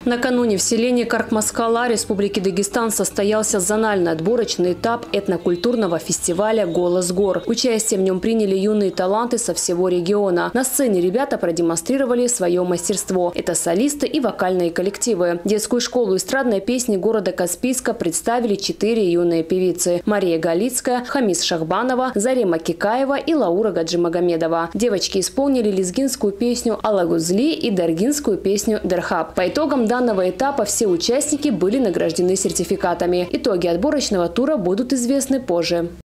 Накануне в селении Каркмаскала Республики Дагестан состоялся зональный отборочный этап этнокультурного фестиваля «Голос гор». Участие в нем приняли юные таланты со всего региона. На сцене ребята продемонстрировали свое мастерство. Это солисты и вокальные коллективы. Детскую школу эстрадной песни города Каспийска представили 4 юные певицы: Мария Галицкая, Хамис Шахбанова, Зарема Кикаева и Лаура Гаджимагомедова. Девочки исполнили лезгинскую песню «Алагузли» и даргинскую песню «Дерхаб». По итогам данного этапа все участники были награждены сертификатами. Итоги отборочного тура будут известны позже.